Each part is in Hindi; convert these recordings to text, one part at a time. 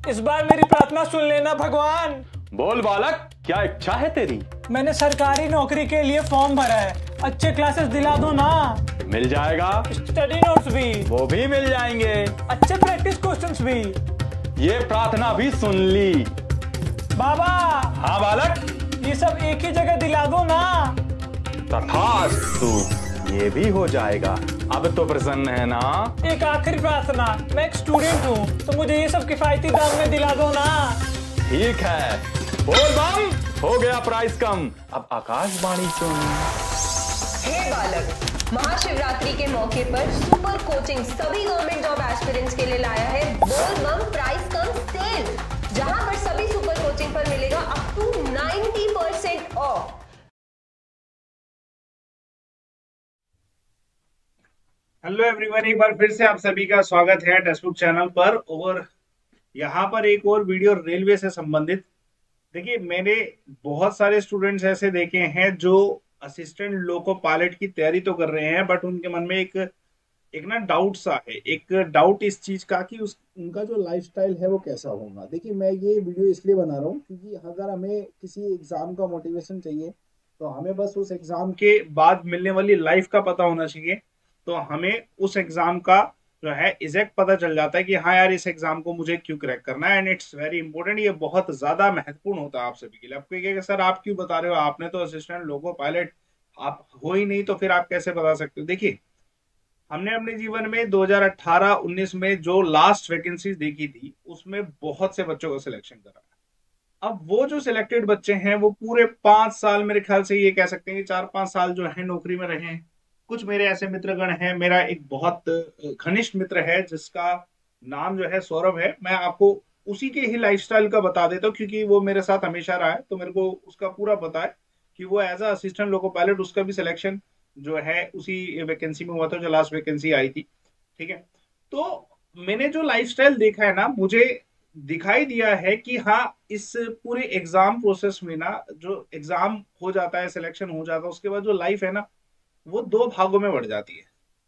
इस बार मेरी प्रार्थना सुन लेना भगवान। बोल बालक, क्या इच्छा है तेरी? मैंने सरकारी नौकरी के लिए फॉर्म भरा है, अच्छे क्लासेस दिला दो ना। मिल जाएगा। स्टडी नोट्स भी? वो भी मिल जाएंगे। अच्छे प्रैक्टिस क्वेश्चंस भी। ये प्रार्थना भी सुन ली। बाबा। हाँ बालक, ये सब एक ही जगह दिला दो ना। तथास्तु, ये भी हो जाएगा। अब तो प्रसन्न है ना? एक आखिरी प्रार्थना, मैं एक स्टूडेंट हूँ तो मुझे ये सब किफायती दाम में दिला दो ना। ठीक है, बोल बम, हो गया प्राइस कम। अब आकाशवाणी सुन। हे बालक, महाशिवरात्रि के मौके पर सुपर कोचिंग सभी गवर्नमेंट जॉब एस्पिरेंट्स के लिए लाया है बोल बम प्राइस कम सेल, जहां पर सभी सुपर कोचिंग पर मिलेगा up to 90% off. Hello everyone, एक बार फिर से आप सभी का स्वागत है टेक्स्टबुक चैनल पर। और यहाँ पर एक और वीडियो रेलवे से संबंधित। देखिए, मैंने बहुत सारे स्टूडेंट्स ऐसे देखे हैं जो असिस्टेंट लोको पायलट की तैयारी तो कर रहे हैं, बट उनके मन में एक ना डाउट सा है। एक डाउट इस चीज का कि उनका जो लाइफस्टाइल है वो कैसा होगा। देखिए, मैं ये वीडियो इसलिए बना रहा हूँ क्योंकि अगर हमें किसी एग्जाम का मोटिवेशन चाहिए तो हमें बस उस एग्जाम के बाद मिलने वाली लाइफ का पता होना चाहिए। तो हमें उस एग्जाम का जो है एग्जैक्ट पता चल जाता है कि हाँ यार, इस एग्जाम को मुझे क्यों क्रैक करना है। एंड इट्स वेरी इंपॉर्टेंट, ये बहुत ज्यादा महत्वपूर्ण होता है आप सभी के लिए। आपको कहेगा सर आप क्यों बता रहे हो, आपने तो असिस्टेंट लोको पायलट आप हो ही नहीं, तो फिर आप कैसे बता सकते हो। देखिए, हमने अपने जीवन में 2018-19 में जो लास्ट वैकेंसीज देखी थी उसमें बहुत से बच्चों का सिलेक्शन करा है। अब वो जो सिलेक्टेड बच्चे हैं वो पूरे 5 साल, मेरे ख्याल से ये कह सकते हैं कि 4-5 साल जो है नौकरी में रहे हैं। कुछ मेरे ऐसे मित्रगण हैं, मेरा एक बहुत घनिष्ठ मित्र है जिसका नाम जो है सौरभ है। मैं आपको उसी के ही लाइफस्टाइल का बता देता हूँ क्योंकि वो मेरे साथ हमेशा रहा है, तो मेरे को उसका पूरा पता है कि वो as a assistant loco pilot, उसका भी सिलेक्शन जो है उसी वैकेंसी में हुआ था जो लास्ट वैकेंसी आई थी। ठीक है, तो मैंने जो लाइफस्टाइल देखा है ना, मुझे दिखाई दिया है कि हाँ, इस पूरे एग्जाम प्रोसेस में ना, जो एग्जाम हो जाता है, सिलेक्शन हो जाता है, उसके बाद जो लाइफ है ना वो 2 भागों में बढ़ जाती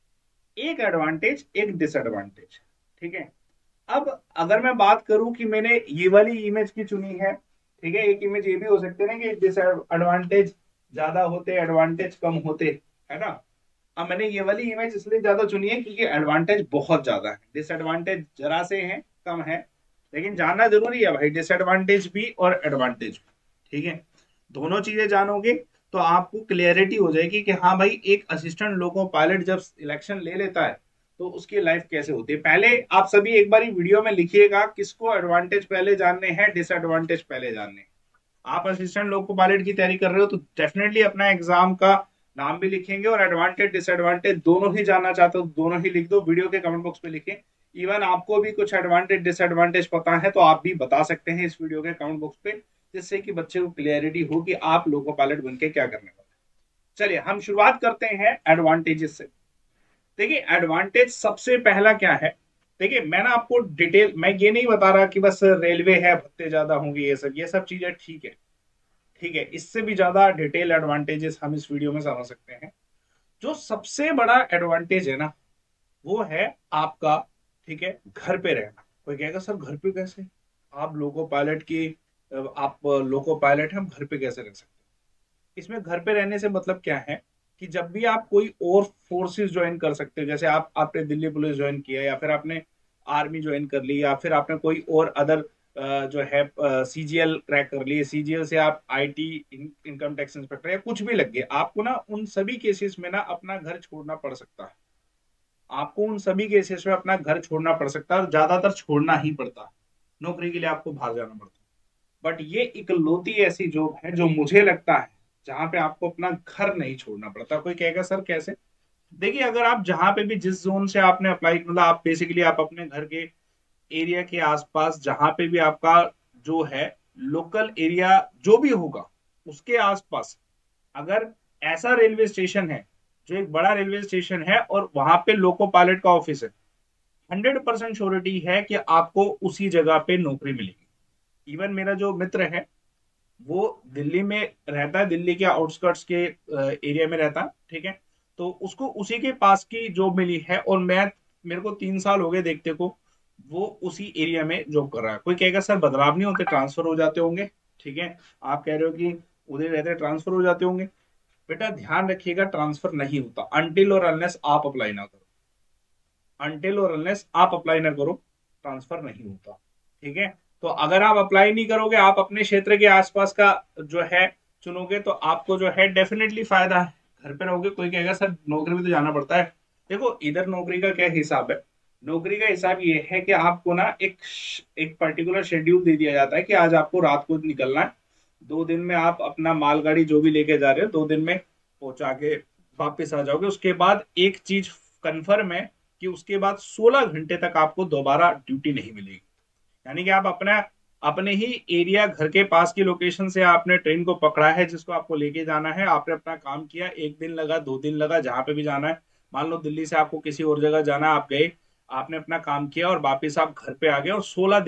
है। एक एडवांटेज, एक डिसएडवांटेज। ठीक है, अब अगर मैं बात करूं कि मैंने ये वाली इमेज की चुनी है, ठीक है, एक इमेज ये भी हो सकते हैं कि डिसएडवांटेज ज्यादा होते, एडवांटेज कम होते, है ना। अब मैंने ये वाली इमेज इसलिए ज्यादा चुनी है क्योंकि एडवांटेज बहुत ज्यादा है, डिसएडवांटेज जरा से हैं, कम है। लेकिन जानना जरूरी है भाई, डिसएडवांटेज भी और एडवांटेज भी। ठीक है, दोनों चीजें जानोगे तो आपको क्लियरिटी हो जाएगी कि हाँ भाई, एक असिस्टेंट लोको पायलट जब इलेक्शन ले लेता है तो उसकी लाइफ कैसे होती है। पहले आप सभी एक बार वीडियो में लिखिएगा किसको एडवांटेज पहले जानने हैं, डिसएडवांटेज पहले जानने हैं। आप असिस्टेंट लोको पायलट की तैयारी कर रहे हो तो डेफिनेटली अपना एग्जाम का नाम भी लिखेंगे, और एडवांटेज डिसएडवांटेज दोनों ही जानना चाहते हो दोनों ही लिख दो, वीडियो के कमेंट बॉक्स पे लिखें। इवन आपको भी कुछ एडवांटेज डिसएडवांटेज पता है तो आप भी बता सकते हैं इस वीडियो के कमेंट बॉक्स पे, जिससे कि बच्चे को क्लियरिटी हो कि आप लोको पायलट बनके क्या करने वाले। चलिए हम शुरुआत करते हैं एडवांटेजेस से। देखिए, एडवांटेज सबसे पहला क्या है। देखिए, मैं ना आपको डिटेल, मैं ये नहीं बता रहा कि बस रेलवे है भत्ते ज्यादा होंगे, ये सब चीजें ठीक है। ठीक है, इससे भी ज्यादा डिटेल एडवांटेजेस हम इस वीडियो में समझ सकते हैं। जो सबसे बड़ा एडवांटेज है ना वो है आपका, ठीक है, घर पे रहना। कोई कहेगा सर घर पे कैसे, आप लोको पायलट की, आप लोको पायलट हैं, हम घर पे कैसे रह सकते हैं। इसमें घर पे रहने से मतलब क्या है कि जब भी आप कोई और फोर्सेस ज्वाइन कर सकते हो, जैसे आपने दिल्ली पुलिस ज्वाइन किया, या फिर आपने आर्मी ज्वाइन कर ली, या फिर आपने कोई और अदर जो है सीजीएल क्रैक कर ली, सीजीएल से आप आईटी इनकम टैक्स इंस्पेक्टर या कुछ भी लग गए, आपको ना उन सभी केसेस में ना अपना घर छोड़ना पड़ सकता है। आपको उन सभी केसेस में अपना घर छोड़ना पड़ सकता है, और ज्यादातर छोड़ना ही पड़ता है, नौकरी के लिए आपको बाहर जाना पड़ता है। बट ये इकलौती ऐसी जॉब है जो मुझे लगता है जहां पे आपको अपना घर नहीं छोड़ना पड़ता। कोई कहेगा सर कैसे। देखिए, अगर आप जहां पे भी, जिस जोन से आपने अप्लाई, मतलब आप बेसिकली आप अपने घर के एरिया के आसपास जहां पे भी आपका जो है लोकल एरिया जो भी होगा उसके आसपास अगर ऐसा रेलवे स्टेशन है जो एक बड़ा रेलवे स्टेशन है और वहां पे लोको पायलट का ऑफिस है, 100% श्योरिटी है कि आपको उसी जगह पे नौकरी मिलेगी। इवन मेरा जो मित्र है वो दिल्ली में रहता है, दिल्ली के आउटस्कर्ट्स के एरिया में रहता है। ठीक है, तो उसको उसी के पास की जॉब मिली है, और मेरे को 3 साल हो गए देखते को, वो उसी एरिया में जॉब कर रहा है। कोई कहेगा सर बदलाव नहीं होते, ट्रांसफर हो जाते होंगे, ठीक है, आप कह रहे हो कि उधर रहते ट्रांसफर हो जाते होंगे। बेटा ध्यान रखिएगा, ट्रांसफर नहीं होता अनटिल और अनलेस आप अप्लाई ना करो। अनटिल और अनलेस आप अप्लाई ना करो, ट्रांसफर नहीं होता, ठीक है। तो अगर आप अप्लाई नहीं करोगे, आप अपने क्षेत्र के आसपास का जो है चुनोगे, तो आपको जो है डेफिनेटली फायदा है। घर पे रहोगे, कोई कहेगा सर नौकरी भी तो जाना पड़ता है। देखो इधर नौकरी का क्या हिसाब है, नौकरी का हिसाब ये है कि आपको ना एक पर्टिकुलर शेड्यूल दे दिया जाता है कि आज आपको रात को निकलना है, 2 दिन में आप अपना मालगाड़ी जो भी लेके जा रहे हो 2 दिन में पहुंचा के वापस आ जाओगे। उसके बाद एक चीज कंफर्म है कि उसके बाद 16 घंटे तक आपको दोबारा ड्यूटी नहीं मिलेगी। यानी कि आप अपना अपने ही एरिया घर के पास की लोकेशन से आपने ट्रेन को पकड़ा है जिसको आपको लेके जाना है, आपने अपना काम किया, 1 दिन लगा 2 दिन लगा, जहां पे भी जाना है, मान लो दिल्ली से आपको किसी और जगह जाना है, आप गए, आपने अपना काम किया और वापिस आप घर पे आ गए और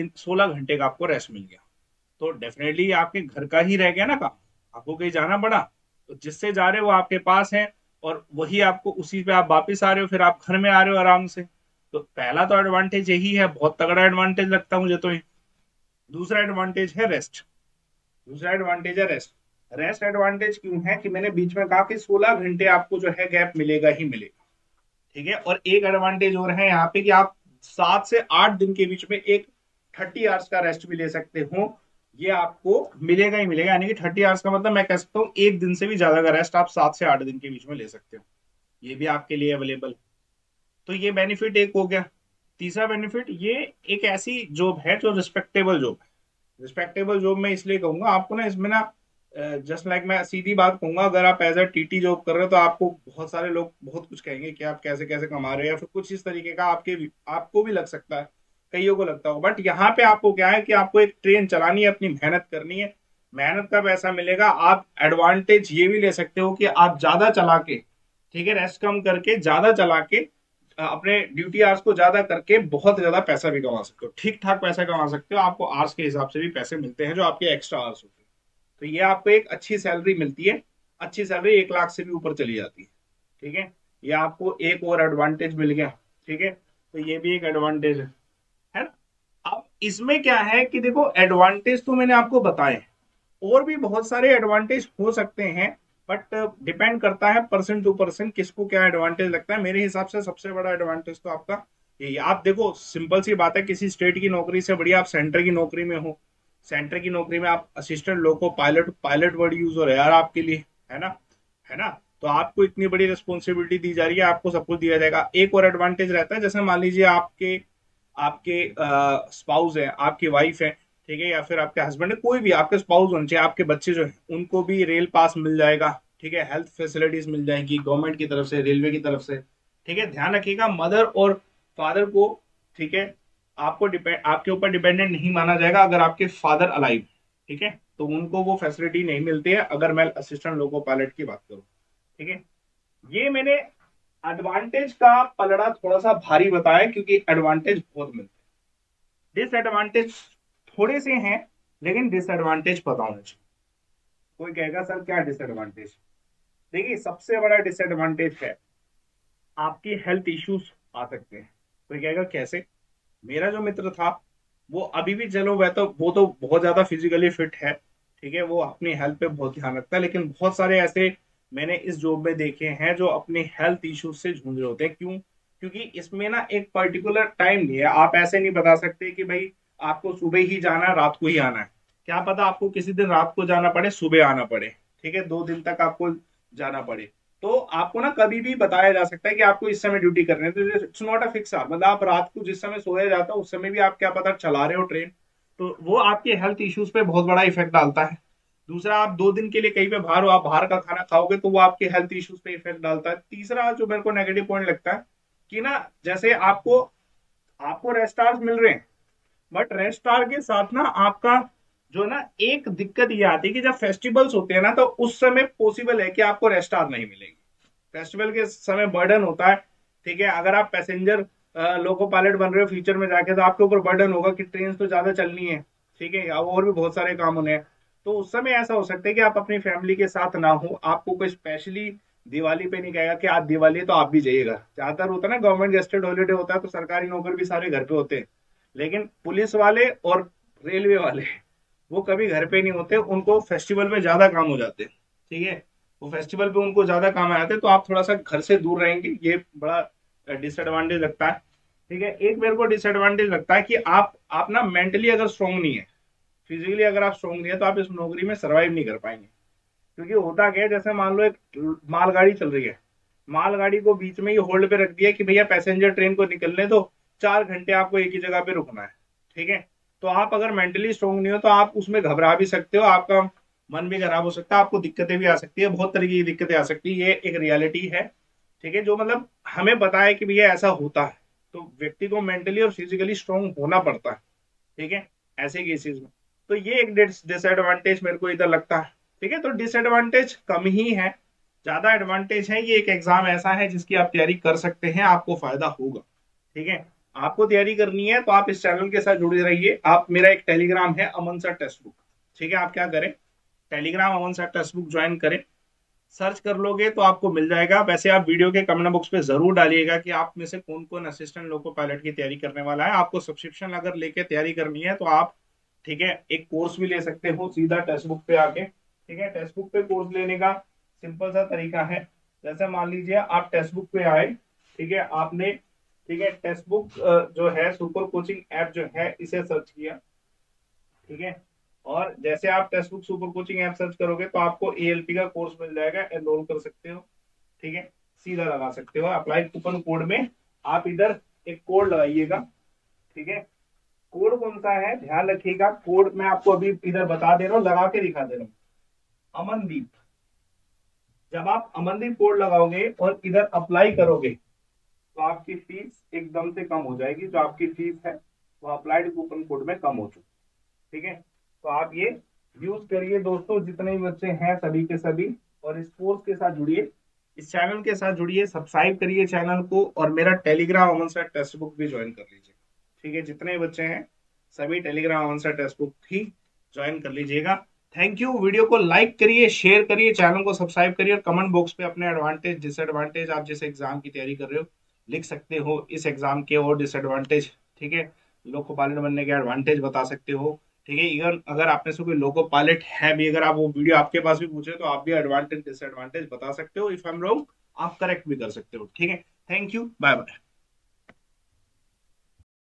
16 घंटे का आपको रेस्ट मिल गया, तो डेफिनेटली आपके घर का ही रह गया ना काम, आपको कहीं जाना पड़ा, तो जिससे जा रहे हो वो आपके पास है और वही आपको उसी पे आप वापिस आ रहे हो, फिर आप घर में आ रहे हो आराम से। तो पहला तो एडवांटेज यही है, बहुत तगड़ा एडवांटेज लगता है मुझे तो ये। दूसरा एडवांटेज है रेस्ट, दूसरा एडवांटेज है रेस्ट। रेस्ट एडवांटेज क्यों है कि मैंने बीच में कहा कि 16 घंटे आपको जो है गैप मिलेगा ही मिलेगा, ठीक है। और एक एडवांटेज और है यहाँ पे कि आप 7 से 8 दिन के बीच में एक 30 आवर्स का रेस्ट भी ले सकते हो, ये आपको मिलेगा ही मिलेगा। यानी कि 30 आवर्स का मतलब मैं कह सकता हूँ 1 दिन से भी ज्यादा का रेस्ट आप 7 से 8 दिन के बीच में ले सकते हो, ये भी आपके लिए अवेलेबल। तो ये बेनिफिट एक हो गया। तीसरा बेनिफिट, ये एक ऐसी जॉब है जो रिस्पेक्टेबल जॉब है। रिस्पेक्टेबल जॉब मैं इसलिए कहूंगा आपको ना, इसमें ना जस्ट लाइक मैं सीधी बात कहूंगा, अगर आप एज अ टीटी जॉब कर रहे हो तो आपको बहुत सारे लोग बहुत कुछ कहेंगे कि आप कैसे कैसे कमा रहे हो, या फिर कुछ इस तरीके का आपको भी लग सकता है, कईयों को लगता हो। बट यहाँ पे आपको क्या है कि आपको एक ट्रेन चलानी है, अपनी मेहनत करनी है, मेहनत का पैसा मिलेगा। आप एडवांटेज ये भी ले सकते हो कि आप ज्यादा चला के, ठीक है, रेस्ट कम करके ज्यादा चला के अपने ड्यूटी आवर्स को ज्यादा करके बहुत ज्यादा पैसा भी कमा सकते हो, ठीक ठाक पैसा कमा सकते हो। आपको आवर्स के हिसाब से भी पैसे मिलते हैं जो आपके एक्स्ट्रा आवर्स होते हैं, तो ये आपको एक अच्छी सैलरी मिलती है। अच्छी सैलरी 1 लाख से भी ऊपर चली जाती है, ठीक है। ये आपको एक और एडवांटेज मिल गया, ठीक है, तो ये भी एक एडवांटेज है ना। अब इसमें क्या है कि देखो एडवांटेज तो मैंने आपको बताए, और भी बहुत सारे एडवांटेज हो सकते हैं, बट डिपेंड करता है पर्सन टू पर्सन किसको क्या एडवांटेज लगता है। मेरे हिसाब से सबसे बड़ा एडवांटेज तो आपका यही। आप देखो सिंपल सी बात है, किसी स्टेट की नौकरी से बढ़िया आप सेंटर की नौकरी में हो, सेंटर की नौकरी में आप assistant loco pilot, pilot word use हो रहा है यार आपके लिए, है ना, है ना। तो आपको इतनी बड़ी रिस्पॉन्सिबिलिटी दी जा रही है, आपको सब कुछ दिया जाएगा। एक और एडवांटेज रहता है, जैसे मान लीजिए आपके आपके स्पाउस है, आपकी वाइफ है, ठीक है, या फिर आपके हस्बैंड है, कोई भी आपके स्पाउस होने चाहिए, आपके बच्चे जो है उनको भी रेल पास मिल जाएगा, ठीक है, हेल्थ फैसिलिटीज मिल जाएंगी गवर्नमेंट की तरफ से, रेलवे की तरफ से, ठीक है। ध्यान रखिएगा मदर और फादर को, ठीक है, आपको आपके ऊपर डिपेंडेंट नहीं माना जाएगा अगर आपके फादर अलाइव, ठीक है, तो उनको वो फैसिलिटी नहीं मिलती है अगर मैं असिस्टेंट लोको पायलट की बात करूं, ठीक है। ये मैंने एडवांटेज का पलड़ा थोड़ा सा भारी बताया क्योंकि एडवांटेज बहुत मिलते हैं, डिसएडवांटेज थोड़े से हैं, लेकिन डिसएडवांटेज पता होना चाहिए। कोई कहेगा सर क्या डिसएडवांटेज, देखिए सबसे बड़ा डिसएडवांटेज है आपकी हेल्थ इश्यूज आ सकते हैं। कोई कहेगा कैसे, मेरा जो मित्र था वो अभी भी, चलो वो तो बहुत ज्यादा फिजिकली फिट है, ठीक है, वो अपनी हेल्थ पे बहुत ध्यान रखता है, लेकिन बहुत सारे ऐसे मैंने इस जॉब में देखे हैं जो अपनी हेल्थ इश्यूज से जूझ रहे होते हैं। क्यों? क्योंकि इसमें ना एक पर्टिकुलर टाइम नहीं है, आप ऐसे नहीं बता सकते कि भाई आपको सुबह ही जाना है रात को ही आना है। क्या पता आपको किसी दिन रात को जाना पड़े सुबह आना पड़े, ठीक है, 2 दिन तक आपको जाना पड़े, तो आपको ना कभी भी बताया जा सकता है कि आपको इस समय ड्यूटी करनी है, तो it's not a fix hour. मतलब आप रात को जिस समय सोया जाता है उस समय भी आप क्या पता चला रहे हो ट्रेन, तो वो आपके हेल्थ इश्यूज पे बहुत बड़ा इफेक्ट डालता है। दूसरा, आप 2 दिन के लिए कहीं पे बाहर हो, आप बाहर का खाना खाओगे तो वो आपके हेल्थ इश्यूज पे इफेक्ट डालता है। तीसरा जो मेरे को नेगेटिव पॉइंट लगता है कि ना, जैसे आपको आपको रेस्ट आवर्स मिल रहे हैं, बट रेस्ट आवर के साथ ना आपका जो ना एक दिक्कत ये आती है कि जब फेस्टिवल्स होते हैं ना, तो उस समय पॉसिबल है कि आपको रेस्ट आवर नहीं मिलेगी। फेस्टिवल के समय बर्डन होता है, ठीक है, अगर आप पैसेंजर लोको पायलट बन रहे हो फ्यूचर में जाके, तो आपके ऊपर बर्डन होगा कि ट्रेन तो ज्यादा चलनी है, ठीक है, और भी बहुत सारे काम होने हैं। तो उस समय ऐसा हो सकता है कि आप अपनी फैमिली के साथ ना हो, आपको कोई स्पेशली दिवाली पे नहीं कहेगा कि आज दिवाली है तो आप भी जाइएगा। ज्यादातर होता है ना गवर्नमेंट गेस्टेड हॉलीडे होता है, तो सरकारी नौकर भी सारे घर पे होते हैं, लेकिन पुलिस वाले और रेलवे वाले वो कभी घर पे नहीं होते, उनको फेस्टिवल पे ज्यादा काम हो जाते हैं, ठीक है, वो फेस्टिवल पे उनको ज्यादा काम आ जाते हैं, तो आप थोड़ा सा घर से दूर रहेंगे, ये बड़ा डिसएडवांटेज लगता है, ठीक है। एक मेरे को डिसएडवांटेज लगता है कि आप ना मेंटली अगर स्ट्रांग नहीं है, फिजिकली अगर आप स्ट्रांग नहीं है, तो आप इस नौकरी में सर्वाइव नहीं कर पाएंगे। क्योंकि होता क्या है, जैसे मान लो एक मालगाड़ी चल रही है, मालगाड़ी को बीच में ही होल्ड पे रख दिया कि भैया पैसेंजर ट्रेन को निकलने दो, 4 घंटे आपको एक ही जगह पे रुकना है, ठीक है। तो आप अगर मेंटली स्ट्रांग नहीं हो तो आप उसमें घबरा भी सकते हो, आपका मन भी खराब हो सकता है, आपको दिक्कतें भी आ सकती है, बहुत तरीके की दिक्कतें आ सकती है, ये एक रियलिटी है, ठीक है, जो मतलब हमें पता है कि भैया ऐसा होता है, तो व्यक्ति को मेंटली और फिजिकली स्ट्रांग होना पड़ता है, ठीक है, ऐसे केसेस में। तो ये एक डिसएडवांटेज मेरे को इधर लगता है, ठीक है। तो डिसएडवांटेज कम ही है, ज्यादा एडवांटेज है, ये एक एग्जाम ऐसा है जिसकी आप तैयारी कर सकते हैं, आपको फायदा होगा, ठीक है। आपको तैयारी करनी है तो आप इस चैनल के साथ जुड़े रहिए। आप, मेरा एक टेलीग्राम है अमन सर टेक्स्ट बुक, ठीक है, आप क्या करें, Telegram Aman sir text book join करें, सर्च कर लोगे तो आपको मिल जाएगा। वैसे आप वीडियो के कमेंट बॉक्स पे जरूर डालिएगा कि आप में से कौन कौन असिस्टेंट लोको पायलट की तैयारी करने वाला है। आपको सब्सक्रिप्शन अगर लेके तैयारी करनी है तो आप, ठीक है, एक कोर्स भी ले सकते हो सीधा टेक्स्ट बुक पे आके, ठीक है। टेक्स्ट बुक पे कोर्स लेने का सिंपल सा तरीका है, जैसे मान लीजिए आप टेक्स्ट बुक पे आए, ठीक है, आपने, ठीक है, टेक्स्ट बुक जो है सुपर कोचिंग ऐप जो है इसे सर्च किया, ठीक है, और जैसे आप text book super coaching app search करोगे तो आपको एएलपी का कोर्स मिल जाएगा, एनरोल कर सकते हो, ठीक है, सीधा लगा सकते हो। अप्लाई कूपन कोड में आप इधर एक कोड लगाइएगा, ठीक है, कोड कौन सा है ध्यान रखिएगा, कोड मैं आपको अभी इधर बता दे रहा हूँ, लगा के दिखा दे रहा हूँ, अमनदीप। जब आप अमनदीप कोड लगाओगे और इधर अप्लाई करोगे तो आपकी फीस एकदम से कम हो जाएगी, जो आपकी फीस है वो अप्लाइड कूपन कोड में कम हो चुकी, ठीक है। तो आप ये यूज करिए दोस्तों, जितने भी बच्चे हैं सभी के सभी, और इस कोर्स के साथ जुड़िए, इस चैनल के साथ जुड़िए, सब्सक्राइब करिए चैनल को, और मेरा Telegram Aman sir text book भी ज्वाइन कर लीजिए, ठीक है। जितने बच्चे हैं सभी Telegram Aman sir text book ही ज्वाइन कर लीजिएगा। Thank you. वीडियो को लाइक करिए, शेयर करिए, चैनल को सब्सक्राइब करिए, और कमेंट बॉक्स पे अपने एडवांटेज डिसएडवांटेज, आप जिस एग्जाम की तैयारी कर रहे हो लिख सकते हो, इस एग्जाम के और डिसएडवांटेज, ठीक है, लोको पायलट बनने के एडवांटेज बता सकते हो, ठीक है। इवन अगर आप में से कोई लोको पायलट है भी, अगर आप वो वीडियो आपके पास भी पूछे तो आप भी एडवांटेज डिसएडवांटेज बता सकते हो। इफ आई एम रॉन्ग आप करेक्ट भी कर सकते हो, ठीक है। Thank you, bye bye.